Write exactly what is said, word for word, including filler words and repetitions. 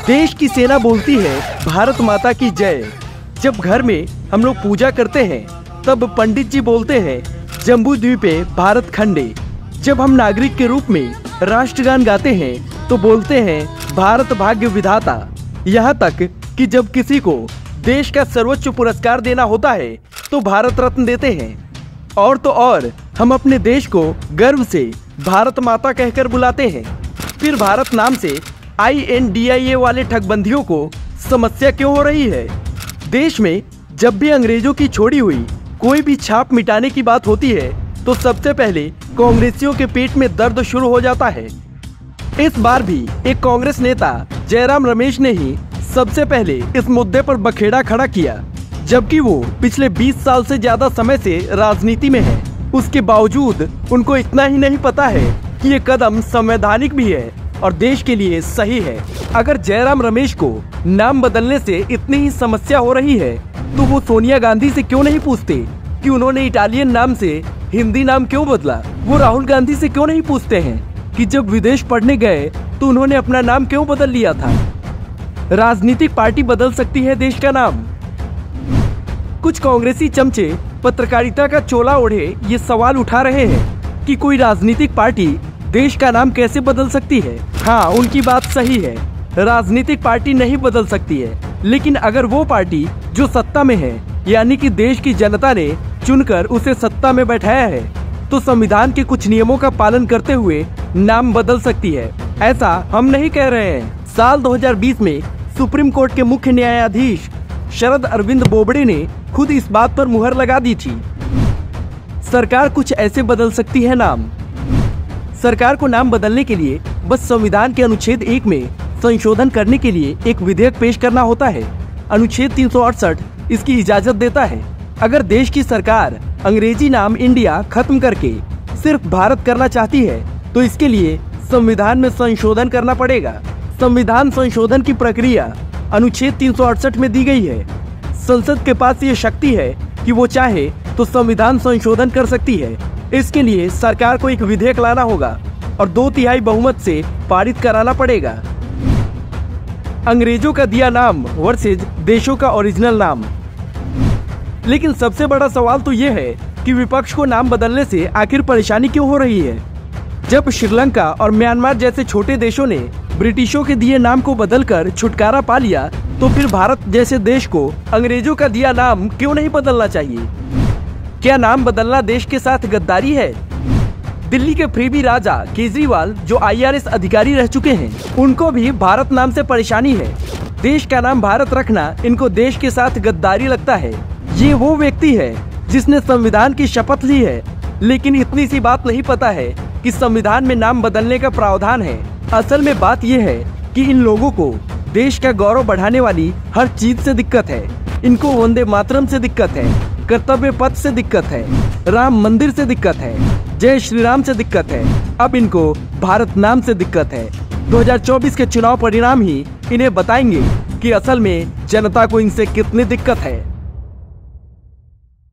देश की सेना बोलती है भारत माता की जय। जब घर में हम लोग पूजा करते हैं तब पंडित जी बोलते हैं जम्बू द्वीपे भारत खंडे। जब हम नागरिक के रूप में राष्ट्रगान गाते हैं तो बोलते हैं भारत भाग्य विधाता। यहाँ तक कि जब किसी को देश का सर्वोच्च पुरस्कार देना होता है तो भारत रत्न देते हैं। और तो और हम अपने देश को गर्व से भारत माता कहकर बुलाते हैं। फिर भारत नाम से आई एन डी आई ए वाले ठगबंधियों को समस्या क्यों हो रही है? देश में जब भी अंग्रेजों की छोड़ी हुई कोई भी छाप मिटाने की बात होती है तो सबसे पहले कांग्रेसियों के पेट में दर्द शुरू हो जाता है। इस बार भी एक कांग्रेस नेता जयराम रमेश ने ही सबसे पहले इस मुद्दे पर बखेड़ा खड़ा किया, जबकि वो पिछले बीस साल से ज्यादा समय से राजनीति में है। उसके बावजूद उनको इतना ही नहीं पता है कि ये कदम संवैधानिक भी है और देश के लिए सही है। अगर जयराम रमेश को नाम बदलने से इतनी ही समस्या हो रही है तो वो सोनिया गांधी से क्यों नहीं पूछते कि उन्होंने इटालियन नाम से हिंदी नाम क्यों बदला? वो राहुल गांधी से क्यों नहीं पूछते हैं कि जब विदेश पढ़ने गए तो उन्होंने अपना नाम क्यों बदल लिया था? राजनीतिक पार्टी बदल सकती है देश का नाम? कुछ कांग्रेसी चमचे पत्रकारिता का चोला ओढ़े ये सवाल उठा रहे हैं कि कोई राजनीतिक पार्टी देश का नाम कैसे बदल सकती है। हाँ, उनकी बात सही है, राजनीतिक पार्टी नहीं बदल सकती है, लेकिन अगर वो पार्टी जो सत्ता में है यानी कि देश की जनता ने चुनकर उसे सत्ता में बैठाया है तो संविधान के कुछ नियमों का पालन करते हुए नाम बदल सकती है। ऐसा हम नहीं कह रहे हैं। साल दो हज़ार बीस में सुप्रीम कोर्ट के मुख्य न्यायाधीश शरद अरविंद बोबडे ने खुद इस बात पर मुहर लगा दी थी। सरकार कुछ ऐसे बदल सकती है नाम। सरकार को नाम बदलने के लिए बस संविधान के अनुच्छेद एक में संशोधन करने के लिए एक विधेयक पेश करना होता है। अनुच्छेद तीन सौ अड़सठ इसकी इजाजत देता है। अगर देश की सरकार अंग्रेजी नाम इंडिया खत्म करके सिर्फ भारत करना चाहती है तो इसके लिए संविधान में संशोधन करना पड़ेगा। संविधान संशोधन की प्रक्रिया अनुच्छेद तीन सौ अड़सठ में दी गई है। संसद के पास ये शक्ति है कि वो चाहे तो संविधान संशोधन कर सकती है। इसके लिए सरकार को एक विधेयक लाना होगा और दो तिहाई बहुमत से पारित कराना पड़ेगा। अंग्रेजों का दिया नाम वर्सेज देशों का ओरिजिनल नाम। लेकिन सबसे बड़ा सवाल तो ये है कि विपक्ष को नाम बदलने से आखिर परेशानी क्यों हो रही है? जब श्रीलंका और म्यांमार जैसे छोटे देशों ने ब्रिटिशों के दिए नाम को बदलकर छुटकारा पा लिया तो फिर भारत जैसे देश को अंग्रेजों का दिया नाम क्यों नहीं बदलना चाहिए? क्या नाम बदलना देश के साथ गद्दारी है? दिल्ली के फ्रीबी राजा केजरीवाल जो आई आर एस अधिकारी रह चुके हैं, उनको भी भारत नाम से परेशानी है। देश का नाम भारत रखना इनको देश के साथ गद्दारी लगता है। ये वो व्यक्ति है जिसने संविधान की शपथ ली है, लेकिन इतनी सी बात नहीं पता है कि संविधान में नाम बदलने का प्रावधान है। असल में बात यह है कि इन लोगों को देश का गौरव बढ़ाने वाली हर चीज से दिक्कत है। इनको वंदे मातरम से दिक्कत है, कर्तव्य पथ से दिक्कत है, राम मंदिर से दिक्कत है, जय श्री राम से दिक्कत है, अब इनको भारत नाम से दिक्कत है। दो हज़ार चौबीस के चुनाव परिणाम ही इन्हें बताएंगे कि असल में जनता को इनसे कितनी दिक्कत है।